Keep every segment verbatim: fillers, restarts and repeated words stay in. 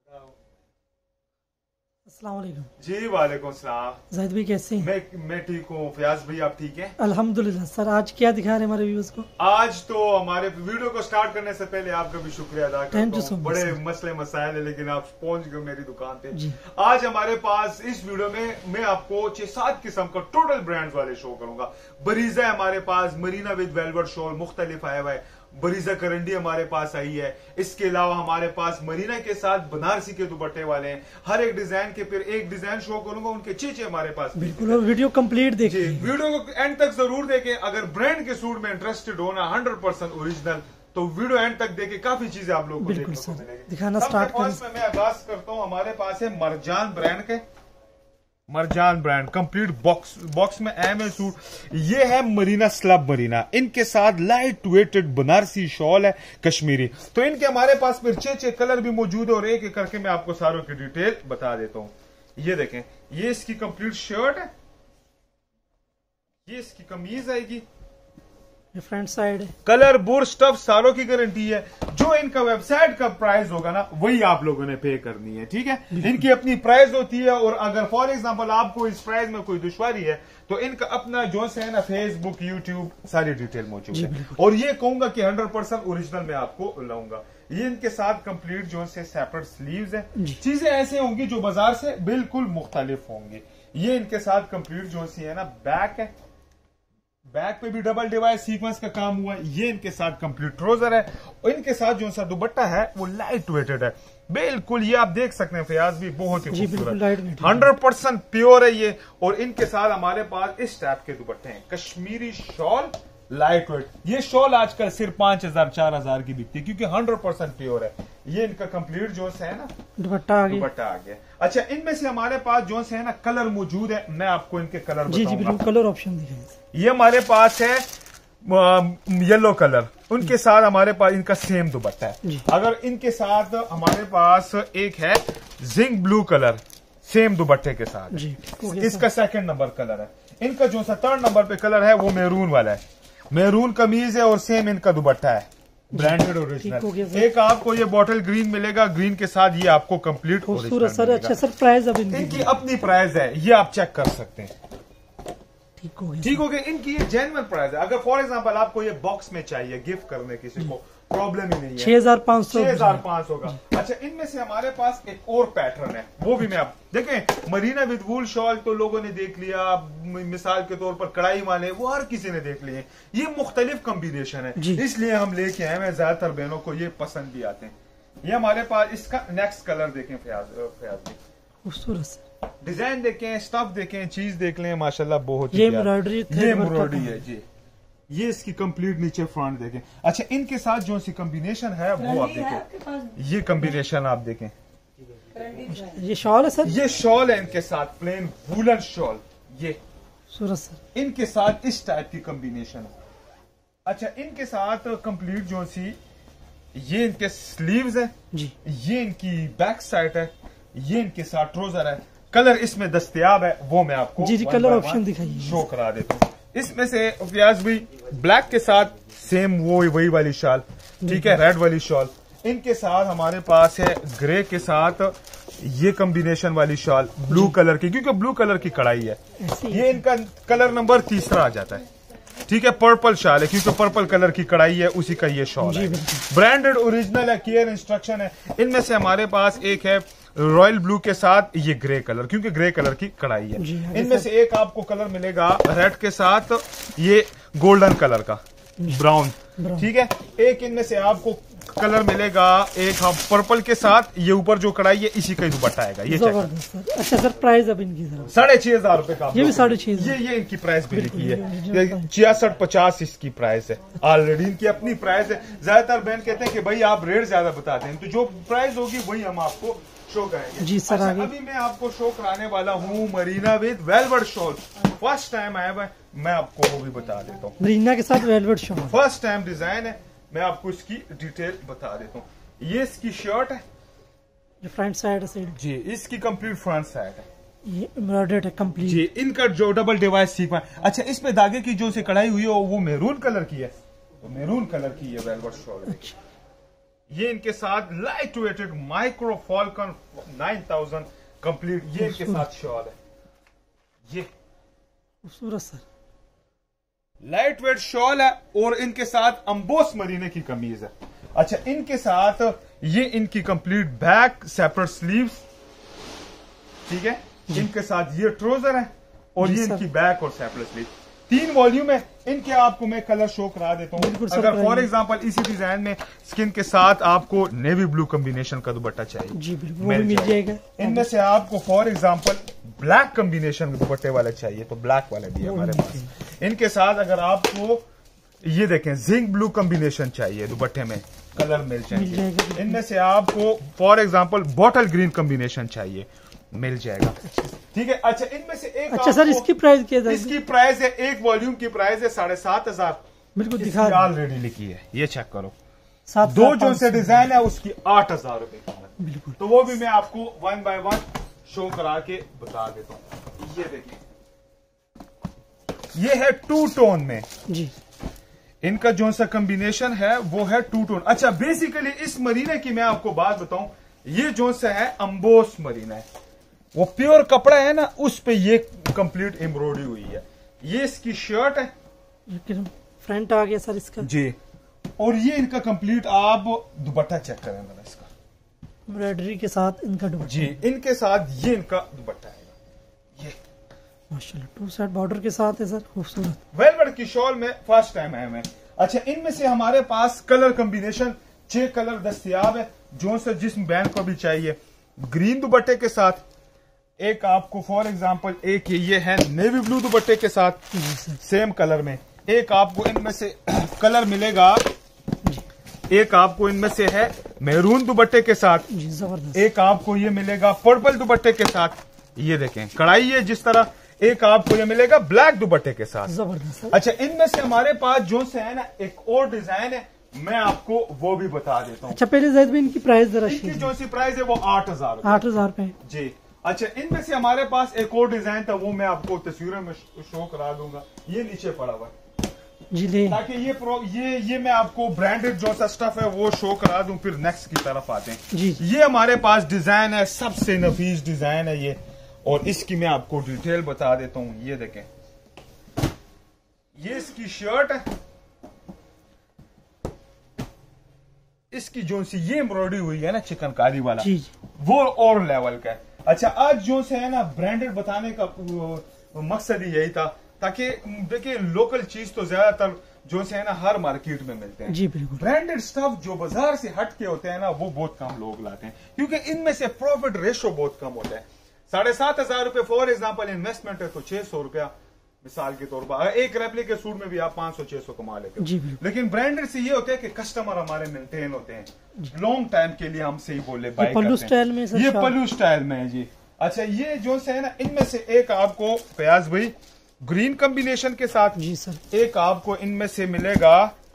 अस्सलाम वालेकुम। जी वालेकुम सलाम। जाहिद भाई कैसे हैं? मैं मैं ठीक हूँ। फयाज भाई आप ठीक हैं? अल्हम्दुलिल्लाह। सर आज क्या दिखा रहे हैं हमारे व्यूअर्स को? आज तो हमारे वीडियो को स्टार्ट करने से पहले आपका भी शुक्रिया अदा करता हूँ। बड़े मसले मसाइल है लेकिन आप पहुंच गए मेरी दुकान पे। जी। आज हमारे पास इस वीडियो में मैं आपको छह सात किस्म का टोटल ब्रांड्स वाले शो करूंगा। बरीजा हमारे पास, मरीना विद वेलवेट शॉल मुख्तलिफ आया हुआ है, बरीजा करंडी हमारे पास आई है। इसके अलावा हमारे पास मरीना के साथ बनारसी के दुपट्टे वाले हैं। हर एक डिजाइन के फिर एक डिजाइन शो करूंगा, उनके चीचे हमारे पास। बिल्कुल, और वीडियो कंप्लीट देखिए। वीडियो को एंड तक जरूर देखें। अगर ब्रांड के सूट में इंटरेस्टेड होना हंड्रेड परसेंट ओरिजिनल, तो वीडियो एंड तक देखे, काफी चीजें आप लोगों को देखने को मिलेगी। दिखाना स्टार्ट करें। मैं आगाज करता हूँ। हमारे पास है मरजान ब्रांड के, Marjan brand complete box box में एम है सूट। ये है मरीना स्लब मरीना, इनके साथ लाइट वेटेड बनारसी शॉल है कश्मीरी। तो इनके हमारे पास फिर छह छह कलर भी मौजूद है और एक एक करके मैं आपको सारों की डिटेल बता देता हूँ। ये देखें, ये इसकी कंप्लीट शर्ट है, ये इसकी कमीज आएगी, फ्रंट साइड है, कलर बुर स्टफ सारों की गारंटी है। जो इनका वेबसाइट का प्राइस होगा ना वही आप लोगों ने पे करनी है, ठीक है। इनकी अपनी प्राइस होती है और अगर फॉर एग्जांपल आपको इस प्राइस में कोई दुश्वारी है तो इनका अपना जो है ना फेसबुक, यूट्यूब सारी डिटेल मौजूद है। और ये कहूंगा कि हंड्रेड परसेंट ओरिजिनल में आपको लाऊंगा। ये इनके साथ कंप्लीट जो है सेपरेट स्लीव्स है। चीजें ऐसे होंगी जो बाजार से बिल्कुल मुख्तलिफ होंगी। ये इनके साथ कंप्लीट जो है ना बैक है, बैक पे भी डबल डिवाइस सीक्वेंस का काम हुआ है। ये इनके साथ कंप्लीट ट्राउजर है और इनके साथ जो सा दुपट्टा है वो लाइट वेटेड है बिल्कुल। ये आप देख सकते हैं फयाज भी, बहुत ही खूबसूरत, हंड्रेड परसेंट प्योर है ये। और इनके साथ हमारे पास इस टाइप के दुपट्टे हैं, कश्मीरी शॉल लाइट वेट। ये शॉल आजकल सिर्फ पांच हजार चार हजार की बिकती है क्योंकि हंड्रेड परसेंट प्योर है। ये इनका कंप्लीट जो है ना दुपट्टा आ गया, दुपट्टा आ गया। अच्छा, इनमें से हमारे पास जो है ना कलर मौजूद है, मैं आपको इनके कलर जी जी बिल्कुल, कलर ऑप्शन दिखाएं। ये हमारे पास है येलो कलर, उनके साथ हमारे पास इनका सेम दुपट्टा है। अगर इनके साथ हमारे पास एक है जिंक ब्लू कलर सेम दुपट्टे के साथ जी, इसका सेकंड नंबर कलर है। इनका जो सा थर्ड नंबर पे कलर है वो मैरून वाला है, मैरून कमीज है और सेम इनका दुपट्टा है, ब्रांडेड ओरिजिनल। एक आपको ये बॉटल ग्रीन मिलेगा, ग्रीन के साथ ये आपको कंप्लीट खूबसूरत सर। अच्छा सर, प्राइस अब इनकी अपनी प्राइस है, ये आप चेक कर सकते हैं। ठीक हो गया, ठीक हो गया। इनकी ये जेन्युइन प्राइस है। अगर फॉर एग्जांपल आपको ये बॉक्स में चाहिए गिफ्ट करने किसी को, प्रॉब्लम ही नहीं है। छह हजार पाँच सौ छह हजार पाँच सौ का। अच्छा, इनमें से हमारे पास एक और पैटर्न है, वो भी मैं आप देखें। मरीना विद वूल शॉल तो लोगों ने देख लिया, मिसाल के तौर पर कढ़ाई वाले वो हर किसी ने देख लिए। ये मुख्तलिफ कॉम्बिनेशन है, इसलिए हम लेके आए हैं। ज्यादातर बहनों को ये पसंद भी आते हैं। ये हमारे पास इसका नेक्स्ट कलर देखें फयाज, फयाज खूबसूरत डिजाइन देखें, स्टफ देखें, चीज देख लें, माशाल्लाह बहुत ये एम्ब्रॉयडरी ये एम्ब्रॉयडरी है जी। ये इसकी कंप्लीट नीचे फ्रंट देखें। अच्छा, इनके साथ जो सी कॉम्बिनेशन है वो आप देखें, ये कॉम्बिनेशन आप देखें। ये शॉल है सर, ये शॉल है इनके साथ प्लेन वूलन शॉल। ये सूरत सर इनके साथ इस टाइप की कॉम्बिनेशन। अच्छा, इनके साथ कंप्लीट जो सी ये इनके स्लीव्स है जी, ये इनकी बैक साइड है, ये इनके साथ ट्राउजर है। कलर इसमें दस्तयाब है, वो मैं आपको जी जी कलर ऑप्शन दिखाइए, शो करा देता हूँ। इसमें से फयाज भी ब्लैक के साथ सेम वो वही वाली शॉल, ठीक है, रेड वाली शॉल। इनके साथ हमारे पास है ग्रे के साथ ये कॉम्बिनेशन वाली शॉल ब्लू कलर की, क्योंकि ब्लू कलर की कढ़ाई है। ये इनका कलर नंबर तीसरा आ जाता है, ठीक है। पर्पल शॉल है क्योंकि पर्पल कलर की कढ़ाई है, उसी का ये शॉल है। ब्रांडेड ओरिजिनल है, केयर इंस्ट्रक्शन है। इनमें से हमारे पास एक है रॉयल ब्लू के साथ ये ग्रे कलर, क्योंकि ग्रे कलर की कढ़ाई है। इनमें से एक आपको कलर मिलेगा रेड के साथ ये गोल्डन कलर का, ब्राउन, ठीक है। एक इनमें से आपको कलर मिलेगा एक हम पर्पल के साथ, ये ऊपर जो कढ़ाई है इसी का ही दुपट्टा आएगा। ये अच्छा सर, प्राइस अब इनकी साढ़े छह हजार रुपए का, ये भी साढ़े छह ये ये इनकी प्राइस भी लिखी है, छियासठ पचास इसकी प्राइस है। ऑलरेडी इनकी अपनी प्राइस है। ज्यादातर बहन कहते हैं कि भाई आप रेट ज्यादा बताते हैं, तो जो प्राइस होगी वही हम आपको शो करेंगे जी सर। अच्छा, अभी मैं आपको शो कराने वाला हूँ Marina with velvet shawl. First time आया हुआ, मैं आपको वो भी बता देता हूँ। मरीना के साथ velvet shawl first time design है, मैं आपको इसकी डिटेल बता देता हूँ। ये इसकी शर्ट है, ये फ्रंट साइड है जी, इसकी कंप्लीट फ्रंट साइड है, ये एम्ब्रॉयडर्ड है कंप्लीट जी। इनका जो डबल डिवाइस सीक्वेंस, अच्छा इसमें धागे की जो से कढ़ाई हुई है वो मैरून कलर की है, तो मैरून कलर की है वेलवेट शॉल। ये इनके साथ light weighted micro falcon nine thousand complete, ये इनके साथ शॉल है। ये खूबसूरत सर, लाइट वेट शॉल है और इनके साथ अम्बोस मरीने की कमीज है। अच्छा, इनके साथ ये इनकी कंप्लीट बैक सेपरेट स्लीव्स, ठीक है। इनके साथ ये ट्राउजर है और ये इनकी बैक और सेपरेट स्लीव, तीन वॉल्यूम है इनके। आपको मैं कलर शो करा देता हूँ। अगर फॉर एग्जांपल इसी डिजाइन में स्किन के साथ आपको नेवी ब्लू कॉम्बिनेशन का दुपट्टा चाहिए, जी बिल्कुल, वो भी मिल जाएगा। इनमें से आपको फॉर एग्जांपल ब्लैक कॉम्बिनेशन के दुपट्टे वाले चाहिए तो ब्लैक वाले भी है हमारे पास। इनके साथ अगर आपको ये देखें जिंक ब्लू कॉम्बिनेशन चाहिए दुपट्टे में, कलर मिल जाएंगे। इनमें से आपको for example bottle green combination चाहिए, मिल जाएगा, ठीक है। अच्छा, इनमें से एक, अच्छा सर इसकी प्राइस क्या है? इसकी प्राइस है, एक वॉल्यूम की प्राइस है साढ़े सात हजार। बिल्कुल दिखा ऑलरेडी लिखी है, ये चेक करो। दो जो से डिजाइन है उसकी आठ हजार रुपए कीमत, बिल्कुल। तो वो भी मैं आपको वन बाय वन शो करा के बता देता हूँ। ये देखिए, ये है टू टोन में जी, इनका जो सा कॉम्बिनेशन है वो है टू टोन। अच्छा, बेसिकली इस मरीने की मैं आपको बात बताऊं, ये जो सा है अम्बोस मरीना है, वो प्योर कपड़ा है ना, उस पे ये कंप्लीट एम्ब्रॉयडरी हुई है। ये इसकी शर्ट है, फ्रंट आ गया सर इसका जी, और ये इनका कंप्लीट आप दुपट्टा चेक करें मेरा, इसका एम्ब्रॉयडरी के साथ इनका दुपट्टा जी, इनके साथ ये इनका दुपट्टा है, ये माशाल्लाह टू साइड बॉर्डर के साथ है सर, खूबसूरत। वेलवेट की शॉल में फर्स्ट टाइम है मैं। अच्छा, इनमें से हमारे पास कलर कॉम्बिनेशन छह कलर दस्तियाब है, जो से जिस बैंड को भी चाहिए। ग्रीन दुपट्टे के साथ एक आपको फॉर एग्जांपल एक ये है नेवी ब्लू दुपट्टे के साथ सेम कलर में, एक आपको इनमें से कलर मिलेगा, एक आपको इनमें से है मैरून दुपट्टे के साथ, जबरदस्त। एक आपको ये मिलेगा पर्पल दुपट्टे के साथ, ये देखें कढ़ाई है जिस तरह, एक आपको ये मिलेगा ब्लैक दुपट्टे के साथ, जबरदस्त। अच्छा, इनमें से हमारे पास जो से है ना एक और डिजाइन है, मैं आपको वो भी बता देता हूँ। अच्छा, पहले जैद में इनकी प्राइस जरा, इनकी जो सी प्राइस है वो आठ हजार आठ हजार रुपए जी। अच्छा, इनमें से हमारे पास एक और डिजाइन था, वो मैं आपको तस्वीरों में शो करा दूंगा, ये नीचे पड़ा हुआ जी, ले ताकि ये प्रो, ये ये मैं आपको ब्रांडेड जो सा स्टफ है वो शो करा दूं, फिर नेक्स्ट की तरफ आते हैं जी। ये हमारे पास डिजाइन है, सबसे नफीस डिजाइन है ये, और इसकी मैं आपको डिटेल बता देता हूं। ये देखें, ये इसकी शर्ट है, इसकी जो सी ये एम्ब्रॉयडरी हुई है ना चिकनकारी वाला जी, वो और लेवल का है। अच्छा, आज जो से है ना ब्रांडेड बताने का मकसद ही यही था, ताकि देखिए लोकल चीज तो ज्यादातर जो से है ना हर मार्केट में मिलते हैं जी बिल्कुल। ब्रांडेड स्टफ जो बाजार से हट के होते हैं ना वो बहुत कम लोग लाते हैं, क्योंकि इनमें से प्रॉफिट रेशो बहुत कम होता है। साढ़े सात हजार रुपए फॉर एग्जाम्पल इन्वेस्टमेंट है तो छह सौ रुपया मिसाल के तौर पर एक रेप्लिकेट सूट में भी आप पांच सौ छह सौ कमा लेते हो, लेकिन ब्रांडेड से ये होता है कि कस्टमर हमारे मेंटेन होते हैं लॉन्ग टाइम के लिए, हमसे ही बोले बाय पल्लू स्टाइल में ये पल्लू स्टाइल में है जी। अच्छा, ये जो से है ना इनमें से एक आपको फयाज भाई ग्रीन कॉम्बिनेशन के साथ जी सर, एक आपको इनमें से मिलेगा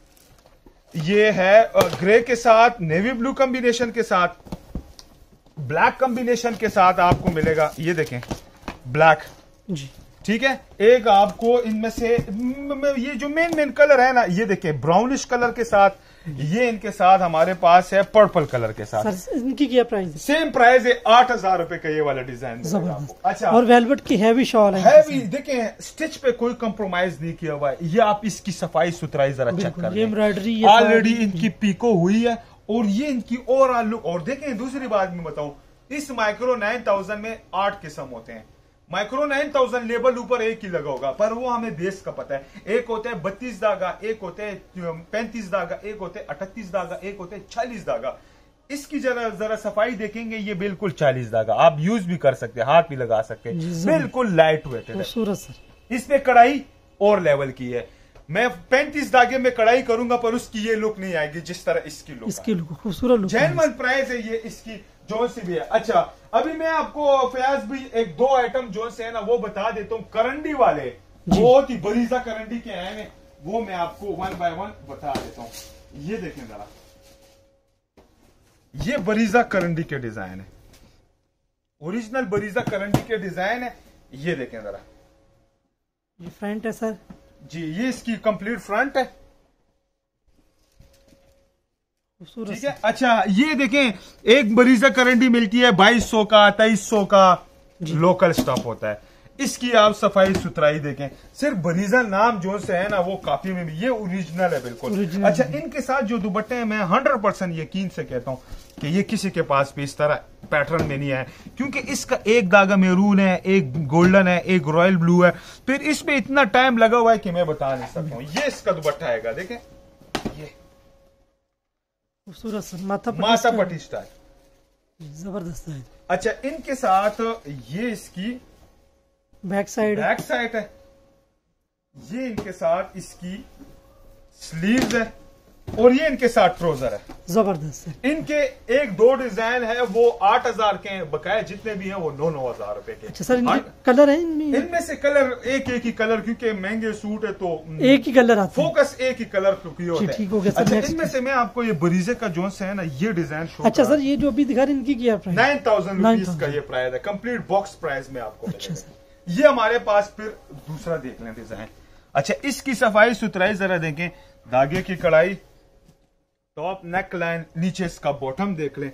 ये है ग्रे के साथ, नेवी ब्लू कॉम्बिनेशन के साथ, ब्लैक कॉम्बिनेशन के साथ आपको मिलेगा, ये देखें ब्लैक जी, ठीक है। एक आपको इनमें से ये जो मेन मेन कलर है ना, ये देखें ब्राउनिश कलर के साथ, ये इनके साथ हमारे पास है पर्पल कलर के साथ। सर इनकी क्या प्राइस है? सेम प्राइस है, आठ हजार रुपए का ये वाला डिजाइन। जबरदस्त। अच्छा, और वेलवेट की हैवी शॉल है, हैवी देखें, स्टिच पे कोई कंप्रोमाइज नहीं किया हुआ है। ये आप इसकी सफाई सुथराई जरा चेक कर ये एम्ब्रॉयडरी ऑलरेडी इनकी पीको हुई है, और ये इनकी ओवरऑल लुक। और देखें दूसरी बात मैं बताऊं, इस माइक्रो नाइन थाउजेंड में आठ किस्म होते हैं। माइक्रो नाइन थाउजेंड लेबल ऊपर एक ही लगा होगा, पर वो हमें बेस का पता है। एक होता है बत्तीस धागा, एक होते हैं पैंतीस धागा, एक होते हैं अठतीस धागा, एक होते हैं चालीस धागा। इसकी जरा जरा सफाई देखेंगे, ये बिल्कुल चालीस धागा, आप यूज भी कर सकते हैं, हाथ भी लगा सकते हैं, बिल्कुल लाइट वेटेड है। खूबसूरत सर। इस पे कढ़ाई और लेवल की है। मैं पैंतीस धागे में कढ़ाई करूंगा, पर उसकी ये लुक नहीं आएगी जिस तरह इसकी लुक, इसकी लुक खूबसूरत लुक, जेन्युइन प्राइस है ये इसकी जोन सी भी है। अच्छा, अभी मैं आपको फयाज भी एक दो आइटम जोन से है ना वो बता देता हूँ, करंडी वाले बहुत ही बरीजा करंडी के आए हैं, वो मैं आपको वन बाय वन बता देता हूँ। ये देखें जरा, ये बरीजा करंडी के डिजाइन है, ओरिजिनल बरीजा करंडी के डिजाइन है। ये देखें जरा, ये फ्रंट है सर जी, ये इसकी कंप्लीट फ्रंट है, खूबसूरत ठीक है। अच्छा ये देखें, एक बरीजा करंडी मिलती है बाईस सौ का, तेईस सौ का, लोकल स्टफ होता है। इसकी आप सफाई सुथराई देखें, सिर्फ बरीजा नाम जो से है ना वो काफी में भी ये ओरिजिनल है बिल्कुल। Original अच्छा इनके साथ जो दुपट्टे हैं, मैं हंड्रेड परसेंट यकीन से कहता हूं कि ये किसी के पास भी इस तरह पैटर्न में नहीं है, क्योंकि इसका एक धागा मेरून है, एक गोल्डन है, एक रॉयल ब्लू है, फिर इसमें इतना टाइम लगा हुआ है कि मैं बता नहीं सकता हूँ। ये इसका दुपट्टा आएगा, देखें ये खूबसूरत सर, माथा माथा पट्टी स्टाइल, जबरदस्त है। अच्छा इनके साथ ये इसकी बैक साइड बैक साइड है, ये इनके साथ इसकी स्लीव्स है, और ये इनके साथ ट्राउजर है। जबरदस्त है। इनके एक दो डिजाइन है वो आठ हजार के हैं, बकाया जितने भी हैं वो नौ नौ हजार रुपए के। अच्छा सर, इनके कलर है इनमें? इनमें से कलर एक एक ही कलर, क्योंकि महंगे सूट है तो एक ही कलर आता है। फोकस एक ही कलर क्योंकि होता है। ठीक हो गया सर। अच्छा नेक्स्ट इनमें से मैं आपको ये बरीजे का जोन से है ना ये डिजाइन शो अच्छा सर, ये जो अभी दिखा रहे हैं इनकी क्या प्राइस? नाइन थाउजेंड रुपीज का ये प्राइस है, कंप्लीट बॉक्स प्राइस में आपको अच्छा मिलेगा। ये हमारे पास फिर दूसरा देख लें डिजाइन। अच्छा इसकी सफाई सुथराई जरा देखें, धागे की कढ़ाई, टॉप नेक लाइन, नीचे इसका बॉटम देख लें,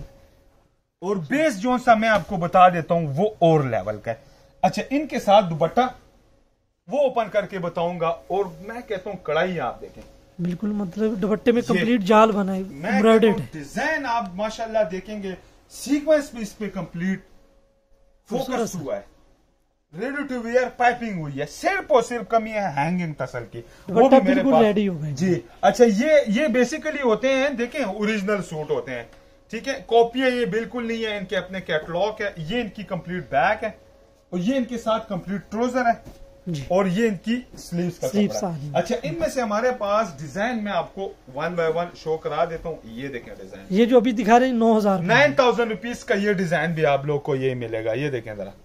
और बेस जो सा मैं आपको बता देता हूं वो और लेवल का है। अच्छा इनके साथ दुपट्टा वो ओपन करके बताऊंगा, और मैं कहता हूं कढ़ाई आप देखें बिल्कुल, मतलब दुपट्टे में कंप्लीट जाल बना है, मैं एम्ब्रॉयडर्ड है। डिजाइन आप माशाल्लाह देखेंगे, सीक्वेंस भी इस पे कंप्लीट फोकस हुआ है, रेडी टू वेयर पाइपिंग हुई है, सिर्फ और सिर्फ कमी है हैंगिंग तसल की, वो भी मेरे पास रेडी हो गए जी। अच्छा ये ये बेसिकली होते हैं, देखें ओरिजिनल सूट होते हैं, ठीक है, कॉपियां ये बिल्कुल नहीं है, इनके अपने कैटलॉग है। ये इनकी कंप्लीट बैक है, और ये इनके साथ कंप्लीट ट्राउजर है, और ये इनकी स्लीव्स का स्लीव्स कपड़ा है। अच्छा इनमें से हमारे पास डिजाइन मैं आपको वन बाय वन शो करा देता हूँ। ये देखें डिजाइन, ये जो अभी दिखा रहे हैं नौ हजार नाइन थाउजेंड रुपीज का ये डिजाइन भी आप लोग को ये मिलेगा। ये देखें जरा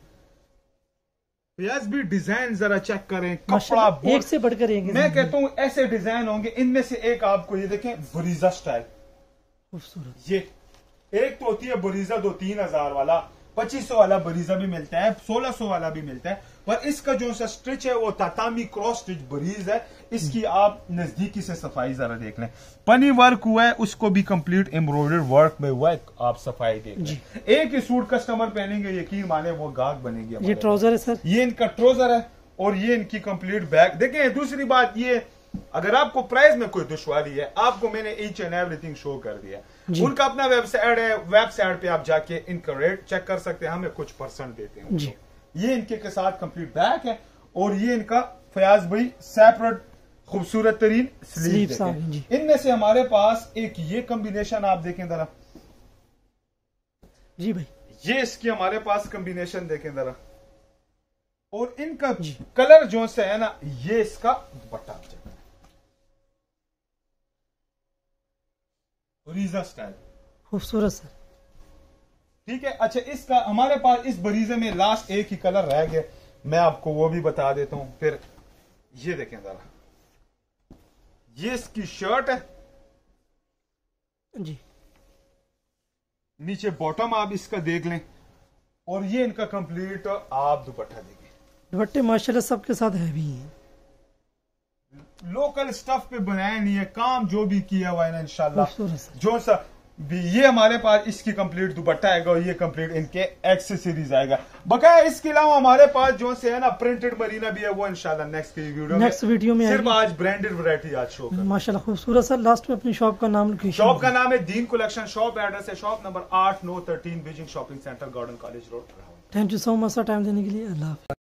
प्याज भी डिजाइन जरा चेक करें, कपड़ा एक से बढ़कर एक। मैं कहता हूं ऐसे डिजाइन होंगे। इनमें से एक आपको ये देखें बरीजा स्टाइल, खूबसूरत। ये एक तो होती है बरीजा दो तीन हजार वाला, पच्चीस सौ वाला बरीजा भी मिलता है, सोलह सौ वाला भी मिलता है, पर इसका जो सा स्टिच है वो तातामी क्रॉस स्टिच बरीज है। इसकी आप नजदीकी से सफाई जरा देख लें, पनी वर्क हुआ है, उसको भी कंप्लीट एम्ब्रॉयडर्ड वर्क में हुआ है, आप सफाई देख लें। एक ही सूट कस्टमर पहनेंगे, यकीन माने वो गाहक बनेगी। ये ट्राउजर है सर, ये इनका ट्राउजर है, और ये इनकी कंप्लीट बैग। देखें दूसरी बात ये, अगर आपको प्राइस में कोई दुश्वारी है, आपको मैंने ईच एंड एवरीथिंग शो कर दिया। उनका अपना वेबसाइट है, वेबसाइट पे आप जाके इनका रेट चेक कर सकते हैं, हमें कुछ परसेंट देते हैं जी। ये इनके के साथ कंप्लीट बैग है, और ये इनका फयाज भाई सेपरेट खूबसूरत तरीन स्लीव। इनमें से हमारे पास एक ये कॉम्बिनेशन आप देखें जरा जी भाई, ये इसकी हमारे पास कॉम्बिनेशन देखें जरा, और इनका कलर जो से है ना, ये इसका दुपट्टा बरीजा स्टाइल, खूबसूरत सर, ठीक है। अच्छा इसका हमारे पास इस बरीजे में लास्ट एक ही कलर रह गया, मैं आपको वो भी बता देता हूं। फिर ये देखें जरा, ये इसकी शर्ट है जी, नीचे बॉटम आप इसका देख लें, और ये इनका कंप्लीट आप दुपट्टा देखें। दुपट्टे माशाल्लाह सबके साथ हैवी हैं, लोकल स्टफ पे बनाया नहीं है, काम जो भी किया हुआ है ना इंशाल्लाह जो सा भी। ये हमारे पास इसकी कंप्लीट दुपट्टा आएगा, और ये कंप्लीट इनके एक्सेसरीज आएगा। बकाया इसके अलावा हमारे पास जो से है ना प्रिंटेड मरीना भी है, वो इंशाल्लाह नेक्स्ट की वीडियो नेक्स्ट वीडियो में सिर्फ आज ब्रांडेड वैरायटी आज शो कर। माशाल्लाह खूबसूरत सर। लास्ट में अपनी शॉप का नाम लिखिए। शॉप का नाम है दीन कलेक्शन, शॉप एड्रेस है शॉप नंबर आठ नौ thirteen Beijing shopping centre, garden college road. Thank you so much sir time देने के लिए। अल्लाह।